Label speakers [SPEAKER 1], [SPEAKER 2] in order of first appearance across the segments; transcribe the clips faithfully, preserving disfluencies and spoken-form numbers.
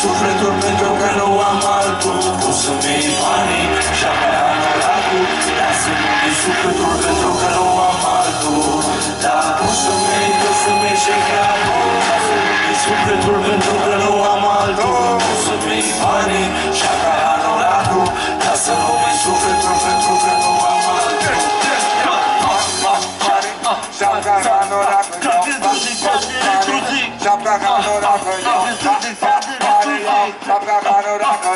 [SPEAKER 1] sufletul pentru că nu am altul. Cum să-mi iei banii și apoi anoracul. Lasă-mi sufletul pentru că nu am altul. Dar cum să-mi iei, cum să-mi iei și capul. Lasă-mi sufletul pentru că nu am altul. Cum să-mi iei banii și apoi anoracul. Lasă-mi sufletul pentru că nu am altul.
[SPEAKER 2] Șapca ca anoracul, șapca ca anoracul, șapca ca anoracul.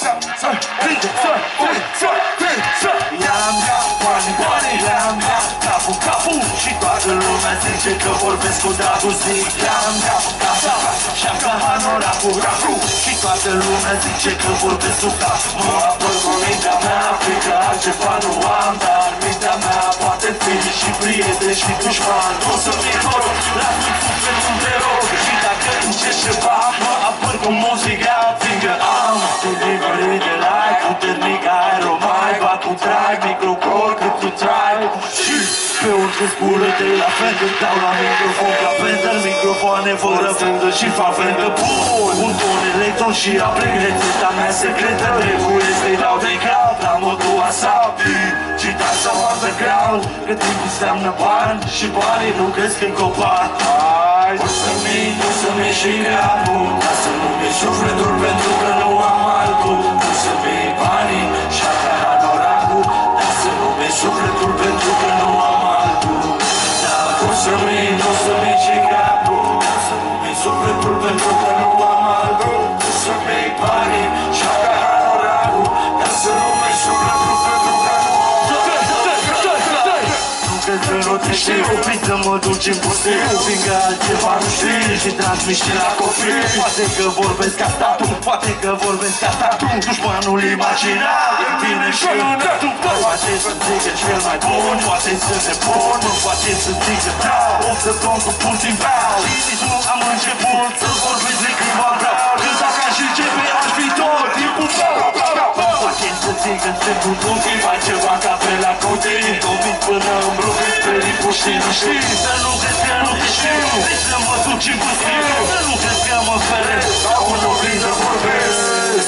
[SPEAKER 1] I-am dat bani, bani, i-am dat capul, capul. Și toată lumea zice că vorbesc cu dragul. Zic, i-am dat casa, șapca anoracul, racul. Și toată lumea zice că vorbesc cu capul. Mă apăr cu mintea mea, frică altceva nu am. Dar mintea mea poate fi și prieten și dușman. O să fie noroc, las-mi sufletul de rog. Și dacă încerci ceva, mă apăr cu muzica. Fiindcă am delivery de like, puternic aeromai. Bat cu drag, microcol cât tu trai. Și pe orice spulă-te la fendă, dau la microfon ca fendă. Microfoane fără fendă și fac fendă bun. Un ton electron și aplic rețeta mea secretă. Trebuie să-i dau de cap la modul asap. Citat sau underground, că timpul înseamnă bani. Și banii nu cresc în copac. O să-mi iei, o să-mi iei și capul. Ca să nu mi-i sufletul pentru că nu am altul. O să-mi iei banii și apoi anoracul. Dar să nu mi-i sufletul pentru că nu am altul. Dar o să-mi iei, o să-mi iei și capul. Ca să nu mi-i sufletul pentru că nu am altul. O să-mi iei banii și apoi anoracul. Dar să nu mi-i sufletul pentru că nu am altul. Nu crezi că nu te știu, să mă duci în pustiu. Fiindcă altceva nu știi și transmis și la copii. Poate că vorbesc ca statul, poate că vorbesc ca statul. Dușmanul imaginal, e bine și înătul. Poate să zică cel mai bun, poate să ne pun. Poate să zică dau, o să tom cu puțin vreau. Și nu am început să vorbesc de când v-am vreau. Când dacă aș începe aș fi tot timpul tău. Poate să zică întregul buchii, mai ceva ca pe la codii. Convins până în Brooklyn, pe ripul și nu știi. Să nu crezi că nu te știu, să mă duci în pustiu. Să nu crezi că mă feresc, sau în oglindă vorbesc.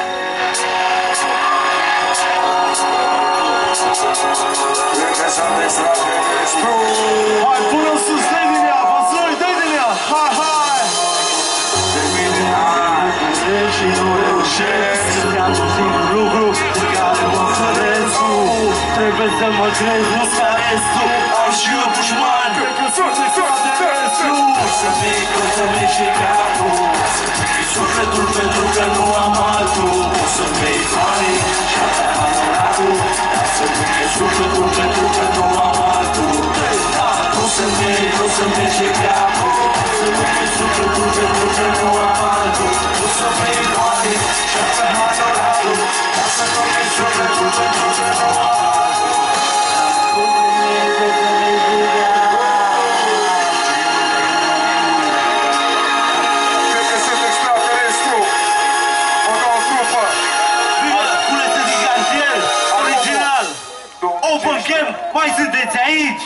[SPEAKER 1] Hai, până sus, dă-i din ea, văzui, dă-i din ea, hai, hai! Termine ani, și nu reușesc. Să-mi un singur lucru de care mă feresc. Trebuie să mă crezi, nu ca restul. Am și eu dușman, cred că sunt de restul. O să-mi iei, o să-mi iei și capul. Să-mi iei sufletul pentru că nu am altul. O să-mi iei banii și apoi anoracul. Dar să-mi iei sufletul pentru că nu am altul. O să-mi iei, o să-mi iei și capul. Să-mi iei sufletul pentru că nu am altul. O să-mi iei banii și apoi anoracul. Dar să-mi iei sufletul pentru că nu am altul. Mai sunteți aici?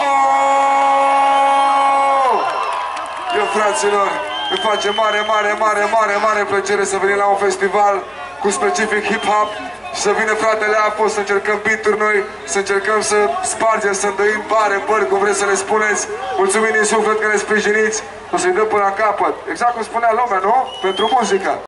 [SPEAKER 2] Oh! Eu, fraților, îmi face mare, mare, mare, mare, mare plăcere să venim la un festival cu specific hip-hop și să vină fratele Afo, să încercăm beat-uri noi, să încercăm să spargem, să îndăim bare, păr, cum vreți să le spuneți. Mulțumim din suflet că ne sprijiniți, o să-i dăm până la capăt. Exact cum spunea lumea, nu? Pentru muzică.